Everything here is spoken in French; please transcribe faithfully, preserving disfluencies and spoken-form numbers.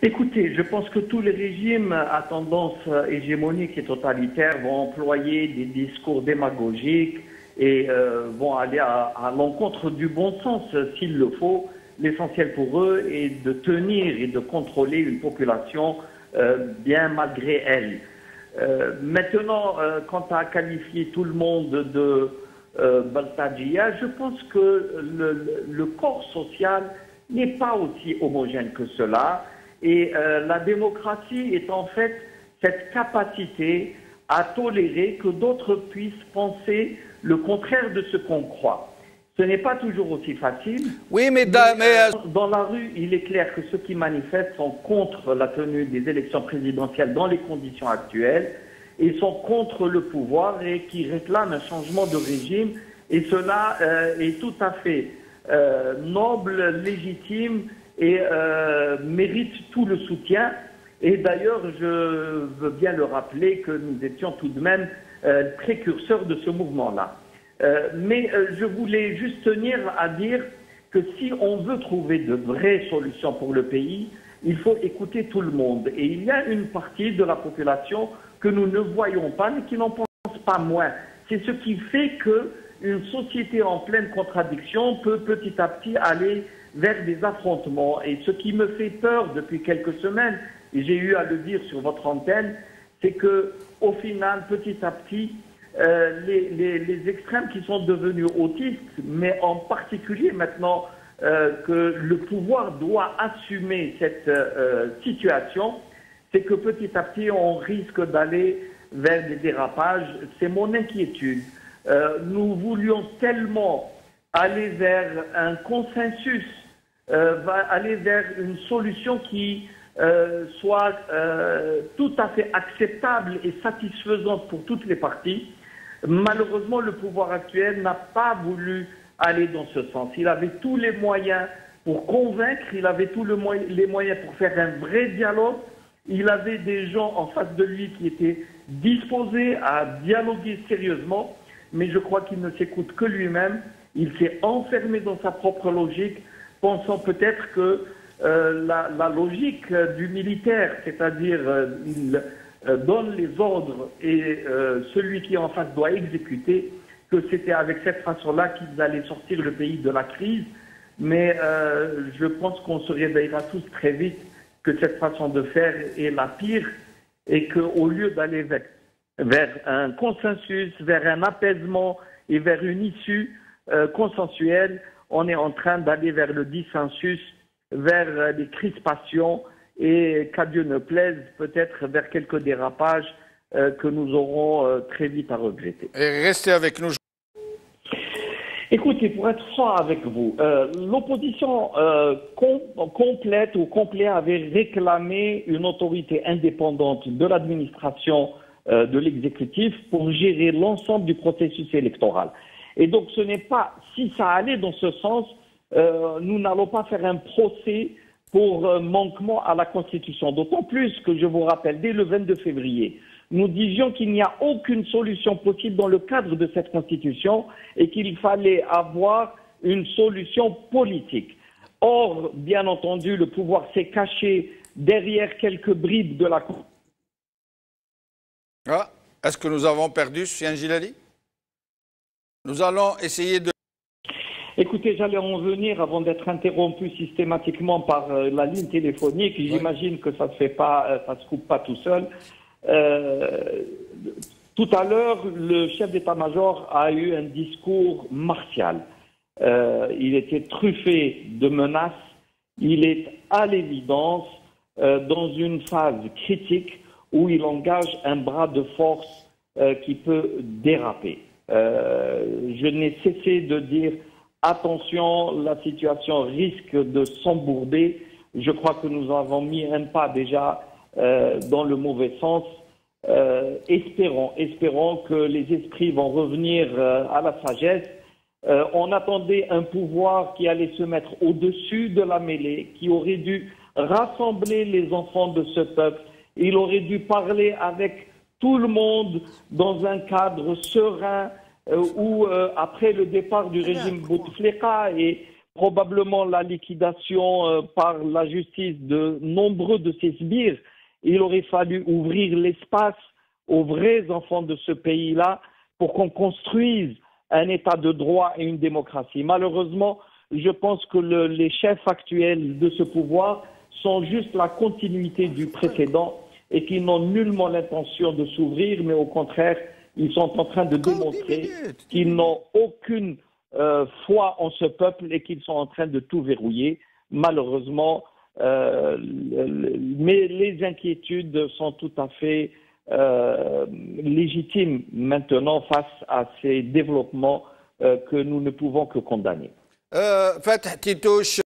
Écoutez, je pense que tous les régimes à tendance hégémonique et totalitaire vont employer des discours démagogiques et euh, vont aller à, à l'encontre du bon sens s'il le faut. L'essentiel pour eux est de tenir et de contrôler une population euh, bien malgré elle. Euh, maintenant, euh, quant à qualifier tout le monde de euh, Baltadjia, je pense que le, le, le corps social n'est pas aussi homogène que cela. Et euh, la démocratie est en fait cette capacité à tolérer que d'autres puissent penser le contraire de ce qu'on croit. Ce n'est pas toujours aussi facile. Oui, mais, mais, da, mais euh, dans la rue, il est clair que ceux qui manifestent sont contre la tenue des élections présidentielles dans les conditions actuelles et sont contre le pouvoir et qui réclament un changement de régime. Et cela euh, est tout à fait euh, noble, légitime et euh, mérite tout le soutien. Et d'ailleurs, je veux bien le rappeler que nous étions tout de même euh, précurseurs de ce mouvement-là. Euh, mais euh, je voulais juste tenir à dire que si on veut trouver de vraies solutions pour le pays, il faut écouter tout le monde. Et il y a une partie de la population que nous ne voyons pas, mais qui n'en pense pas moins. C'est ce qui fait qu'une société en pleine contradiction peut petit à petit aller vers des affrontements. Et ce qui me fait peur depuis quelques semaines, et j'ai eu à le dire sur votre antenne, c'est que au final, petit à petit, euh, les, les, les extrêmes qui sont devenus autistes, mais en particulier maintenant euh, que le pouvoir doit assumer cette euh, situation, c'est que petit à petit, on risque d'aller vers des dérapages. C'est mon inquiétude. Euh, nous voulions tellement aller vers un consensus, euh, va aller vers une solution qui euh, soit euh, tout à fait acceptable et satisfaisante pour toutes les parties. Malheureusement, le pouvoir actuel n'a pas voulu aller dans ce sens. Il avait tous les moyens pour convaincre, il avait tous le moy- les moyens pour faire un vrai dialogue. Il avait des gens en face de lui qui étaient disposés à dialoguer sérieusement, mais je crois qu'il ne s'écoute que lui-même. Il s'est enfermé dans sa propre logique, pensant peut-être que euh, la, la logique du militaire, c'est-à-dire euh, il euh, donne les ordres et euh, celui qui est en face doit exécuter, que c'était avec cette façon-là qu'ils allaient sortir le pays de la crise. Mais euh, je pense qu'on se réveillera tous très vite que cette façon de faire est la pire et qu'au lieu d'aller vers, vers un consensus, vers un apaisement et vers une issue euh, consensuelle, on est en train d'aller vers le dissensus, vers euh, les crispations et, qu'à Dieu ne plaise, peut-être vers quelques dérapages euh, que nous aurons euh, très vite à regretter. Et restez avec nous. Écoutez, pour être franc avec vous, euh, l'opposition euh, com complète ou complet avait réclamé une autorité indépendante de l'administration euh, de l'exécutif pour gérer l'ensemble du processus électoral. Et donc ce n'est pas, si ça allait dans ce sens, euh, nous n'allons pas faire un procès pour euh, manquement à la Constitution. D'autant plus que je vous rappelle, dès le vingt-deux février, nous disions qu'il n'y a aucune solution possible dans le cadre de cette Constitution et qu'il fallait avoir une solution politique. Or, bien entendu, le pouvoir s'est caché derrière quelques bribes de la Constitution. Ah, est-ce que nous avons perdu Soufiane Djilali? Nous allons essayer de... Écoutez, j'allais en venir avant d'être interrompu systématiquement par euh, la ligne téléphonique. J'imagine que ça ne se fait pas, euh, ça se coupe pas tout seul. Euh, tout à l'heure, le chef d'état-major a eu un discours martial. Euh, il était truffé de menaces. Il est à l'évidence euh, dans une phase critique où il engage un bras de force euh, qui peut déraper. Euh, je n'ai cessé de dire attention, la situation risque de s'embourber. Je crois que nous avons mis un pas déjà euh, dans le mauvais sens. Euh, espérons, espérons que les esprits vont revenir euh, à la sagesse. Euh, on attendait un pouvoir qui allait se mettre au-dessus de la mêlée, qui aurait dû rassembler les enfants de ce peuple. Il aurait dû parler avec tout le monde dans un cadre serein, euh, où euh, après le départ du régime Bouteflika et probablement la liquidation euh, par la justice de nombreux de ces sbires. Il aurait fallu ouvrir l'espace aux vrais enfants de ce pays-là pour qu'on construise un état de droit et une démocratie. Malheureusement, je pense que le, les chefs actuels de ce pouvoir sont juste la continuité du précédent et qui n'ont nullement l'intention de s'ouvrir, mais au contraire, ils sont en train de démontrer qu'ils n'ont aucune euh, foi en ce peuple et qu'ils sont en train de tout verrouiller. Malheureusement, euh, mais les inquiétudes sont tout à fait euh, légitimes maintenant face à ces développements euh, que nous ne pouvons que condamner. Euh, Fatih Titouche.